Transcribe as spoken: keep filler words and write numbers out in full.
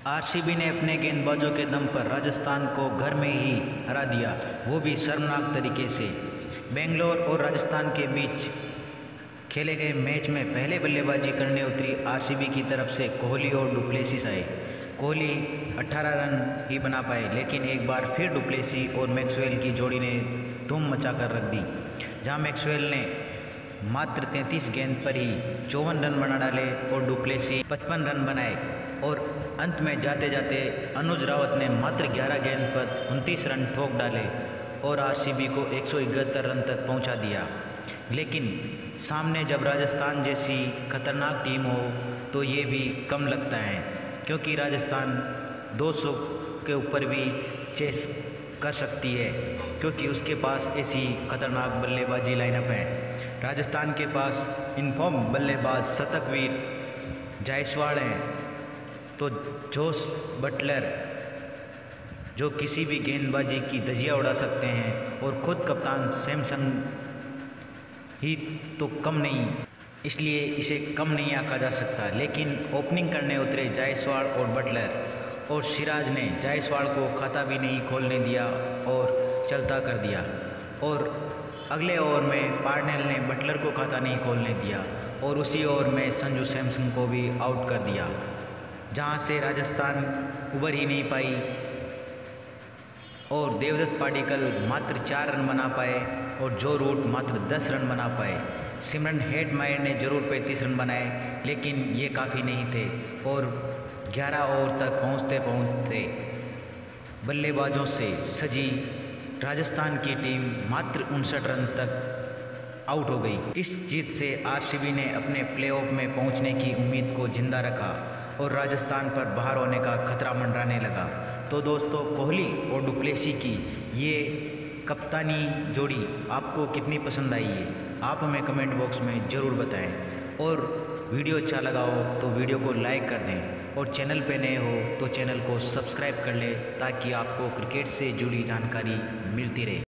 RCB ने अपने गेंदबाजों के दम पर राजस्थान को घर में ही हरा दिया, वो भी शर्मनाक तरीके से। बेंगलोर और राजस्थान के बीच खेले गए मैच में पहले बल्लेबाजी करने उतरी आरसीबी की तरफ से कोहली और डुप्लेसिस आए। कोहली अठारह रन ही बना पाए, लेकिन एक बार फिर डुप्लेसी और मैक्सवेल की जोड़ी ने धूम मचाकर रख दी, जहां मैक्सवेल ने मात्र तैंतीस गेंद पर ही चौवन रन बना डाले और डुप्लेसी पचपन रन बनाए। और अंत में जाते जाते अनुज रावत ने मात्र ग्यारह गेंद पर उनतीस रन ठोक डाले और आरसीबी को एक सौ इकहत्तर रन तक पहुंचा दिया। लेकिन सामने जब राजस्थान जैसी खतरनाक टीम हो तो ये भी कम लगता है, क्योंकि राजस्थान दो सौ के ऊपर भी चेस कर सकती है, क्योंकि उसके पास ऐसी खतरनाक बल्लेबाजी लाइनअप है। राजस्थान के पास इनफॉर्म बल्लेबाज शतकवीर जायसवाल हैं, तो जोस बटलर जो किसी भी गेंदबाजी की धजिया उड़ा सकते हैं, और ख़ुद कप्तान सैमसन ही तो कम नहीं, इसलिए इसे कम नहीं आंका जा सकता। लेकिन ओपनिंग करने उतरे जायसवाल और बटलर, और सिराज ने जायसवाल को खाता भी नहीं खोलने दिया और चलता कर दिया। और अगले ओवर में पार्नेल ने बटलर को खाता नहीं खोलने दिया, और उसी ओवर में संजू सैमसन को भी आउट कर दिया, जहां से राजस्थान उबर ही नहीं पाई और देवदत्त पाडिक्कल मात्र चार रन बना पाए और जो रूट मात्र दस रन बना पाए। सिमरन हेटमायर ने जरूर पैंतीस रन बनाए, लेकिन ये काफ़ी नहीं थे, और ग्यारह ओवर तक पहुंचते पहुंचते बल्लेबाजों से सजी राजस्थान की टीम मात्र उनसठ रन तक आउट हो गई। इस जीत से आरसीबी ने अपने प्लेऑफ में पहुंचने की उम्मीद को जिंदा रखा और राजस्थान पर बाहर होने का खतरा मंडराने लगा। तो दोस्तों, कोहली और डुप्लेसी की ये कप्तानी जोड़ी आपको कितनी पसंद आई है, आप हमें कमेंट बॉक्स में ज़रूर बताएं। और वीडियो अच्छा लगा हो तो वीडियो को लाइक कर दें, और चैनल पे नए हो तो चैनल को सब्सक्राइब कर लें, ताकि आपको क्रिकेट से जुड़ी जानकारी मिलती रहे।